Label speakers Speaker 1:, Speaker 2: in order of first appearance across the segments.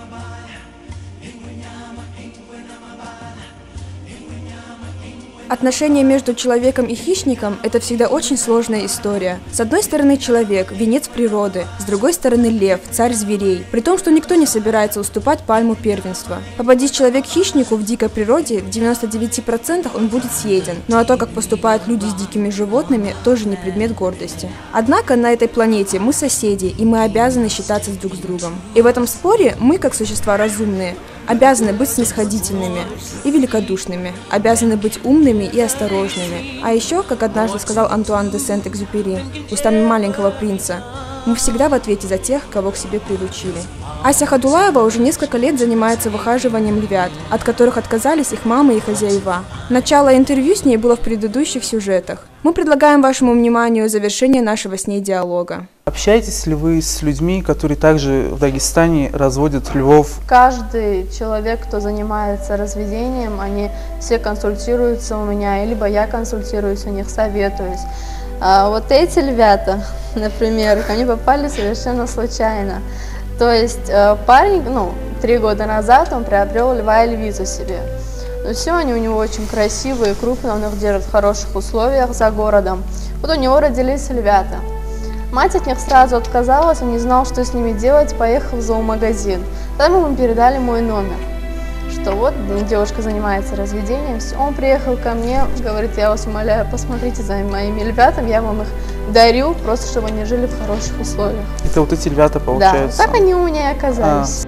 Speaker 1: Отношения между человеком и хищником – это всегда очень сложная история. С одной стороны человек – венец природы, с другой стороны лев – царь зверей, при том, что никто не собирается уступать пальму первенства. Попадись человек хищнику в дикой природе, в 99% он будет съеден. Ну а то, как поступают люди с дикими животными, тоже не предмет гордости. Однако на этой планете мы соседи, и мы обязаны считаться друг с другом. И в этом споре мы, как существа разумные, обязаны быть снисходительными и великодушными, обязаны быть умными и осторожными. А еще, как однажды сказал Антуан де Сент-Экзюпери устами маленького принца, мы всегда в ответе за тех, кого к себе приручили. Ася Хадулаева уже несколько лет занимается выхаживанием львят, от которых отказались их мамы и хозяева. Начало интервью с ней было в предыдущих сюжетах. Мы предлагаем вашему вниманию завершение нашего с ней диалога.
Speaker 2: Общаетесь ли вы с людьми, которые также в Дагестане разводят львов?
Speaker 3: Каждый человек, кто занимается разведением, они все консультируются у меня, либо я консультируюсь у них, советуюсь. А вот эти львята, например, ко мне попали совершенно случайно. То есть парень, 3 года назад он приобрел льва и львицу себе. Но все они у него очень красивые, крупные, он их держит в хороших условиях за городом. Вот у него родились львята. Мать от них сразу отказалась, он не знал, что с ними делать, поехал в зоомагазин. Там ему передали мой номер, что вот девушка занимается разведением. Он приехал ко мне, говорит: я вас умоляю, посмотрите за моими львятами, я вам их дарю, просто чтобы они жили в хороших условиях. Это
Speaker 2: вот эти львята, получается?
Speaker 3: Да, так они у меня и оказались.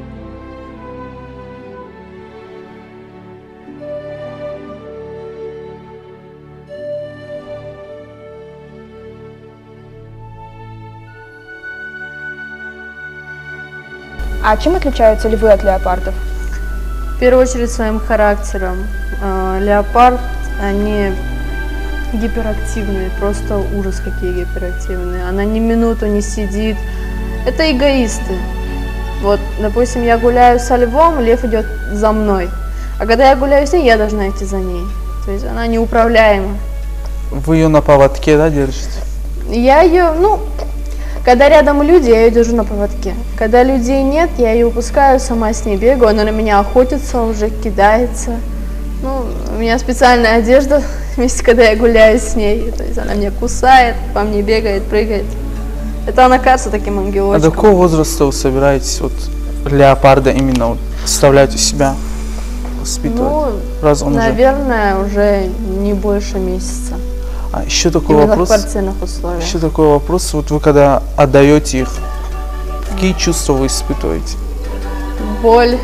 Speaker 1: А чем отличаются львы от леопардов?
Speaker 3: В первую очередь своим характером. Леопард, они гиперактивные, просто ужас какие гиперактивные. Она ни минуту не сидит. Это эгоисты. Вот, допустим, я гуляю со львом, лев идет за мной. А когда я гуляю с ней, я должна идти за ней. То есть она неуправляема.
Speaker 2: Вы ее на поводке, да, держите?
Speaker 3: Я ее, когда рядом люди, я ее держу на поводке. Когда людей нет, я ее выпускаю, сама с ней бегаю, она на меня охотится, уже кидается. У меня специальная одежда, вместе, когда я гуляю с ней. То есть она меня кусает, по мне бегает, прыгает. Это она кажется таким ангелочком.
Speaker 2: А до какого возраста вы собираетесь леопарда именно оставлять у себя, воспитывать?
Speaker 3: Наверное, уже не больше месяца.
Speaker 2: А еще такой вопрос. Еще такой вопрос. Вот вы когда отдаете их, какие чувства вы испытываете?
Speaker 3: Боль,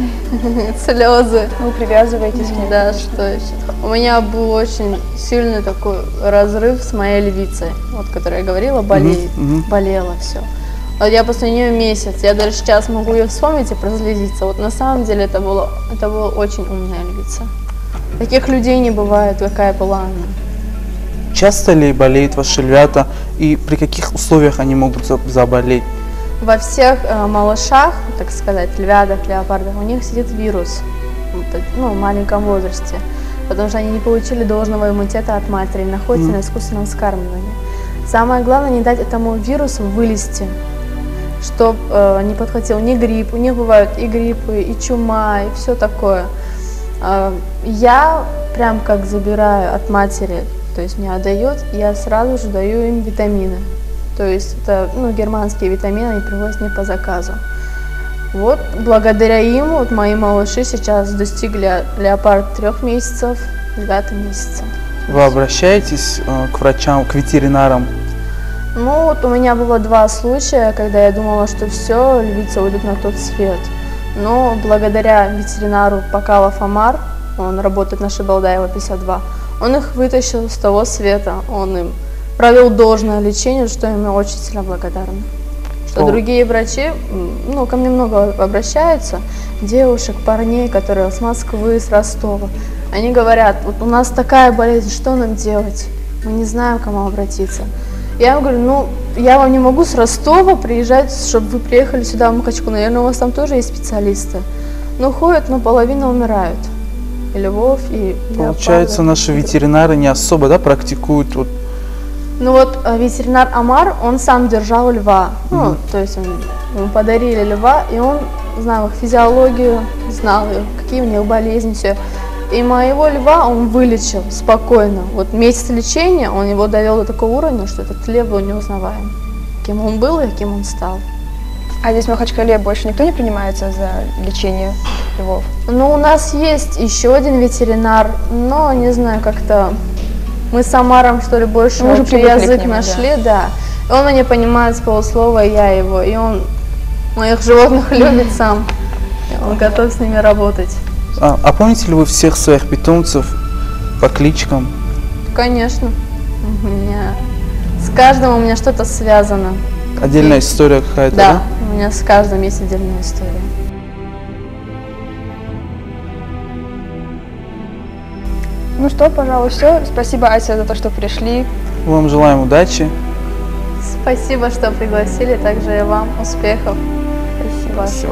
Speaker 3: слезы.
Speaker 1: Вы привязываетесь к ней?
Speaker 3: Да, что еще? У меня был очень сильный такой разрыв с моей львицей, вот, которая я говорила, болеет, болела все. Вот я после нее месяц, я даже сейчас могу ее вспомнить и прослезиться. Вот на самом деле это была очень умная львица. Таких людей не бывает, какая была она.
Speaker 2: Часто ли болеют ваши львята и при каких условиях они могут заболеть?
Speaker 3: Во всех малышах, так сказать, львятах, леопардах, у них сидит вирус в маленьком возрасте, потому что они не получили должного иммунитета от матери, находятся на искусственном вскармливании. Самое главное, не дать этому вирусу вылезти, чтобы не подхватил ни грипп, у них бывают и гриппы, и чума, и все такое. Я прям как забираю от матери, то есть мне отдает, я сразу же даю им витамины. То есть это германские витамины, они привозят мне по заказу. Вот благодаря им мои малыши сейчас достигли леопард 3 месяцев, львята месяца.
Speaker 2: Вы обращаетесь к врачам, к ветеринарам?
Speaker 3: У меня было 2 случая, когда я думала, что все, львица уйдет на тот свет. Но благодаря ветеринару Покалов Амар, он работает на Шибалдаева 52, он их вытащил с того света, он им провел должное лечение, что им очень сильно благодарна. Что другие врачи, ко мне много обращаются, девушек, парней, которые с Москвы, с Ростова. Они говорят: вот у нас такая болезнь, что нам делать? Мы не знаем, к кому обратиться. Я им говорю: я вам не могу с Ростова приезжать, чтобы вы приехали сюда, в Махачкалу. Наверное, у вас там тоже есть специалисты. Ходят, но половина умирают. И львов, и
Speaker 2: получается, наши ветеринары не особо, практикуют
Speaker 3: ветеринар Амар, он сам держал льва. То есть ему подарили льва, и он знал их физиологию, знал их, какие у них болезни, все. И моего льва он вылечил спокойно. Вот месяц лечения он его довел до такого уровня, что этот лев был неузнаваем. Кем он был и кем он стал.
Speaker 1: А здесь в Махачкале больше никто не принимается за лечение львов?
Speaker 3: Ну, у нас есть еще один ветеринар, но, не знаю, как-то мы с Амаром, что ли, больше общий язык нашли, да. И он меня понимает с полуслова, и я его. И он моих животных любит сам. Он готов с ними работать.
Speaker 2: А помните ли вы всех своих питомцев по кличкам?
Speaker 3: Конечно. С каждым у меня что-то связано.
Speaker 2: Отдельная история какая-то,
Speaker 3: да? Да, у меня с каждым есть отдельная история.
Speaker 1: Ну что, пожалуй, все. Спасибо, Ася, за то, что пришли.
Speaker 2: Вам желаем удачи.
Speaker 3: Спасибо, что пригласили. Также и вам успехов. Спасибо.
Speaker 2: Все.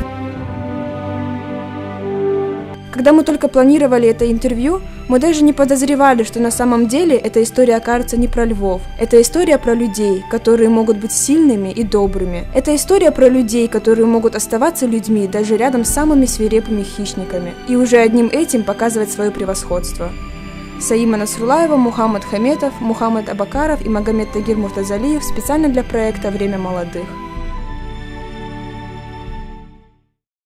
Speaker 1: Когда мы только планировали это интервью, мы даже не подозревали, что на самом деле эта история окажется не про львов. Это история про людей, которые могут быть сильными и добрыми. Это история про людей, которые могут оставаться людьми даже рядом с самыми свирепыми хищниками. И уже одним этим показывать свое превосходство. Саима Насрулаева, Мухаммад Хаметов, Мухаммад Абакаров и Магомед Тагир Муртазалиев специально для проекта «Время молодых».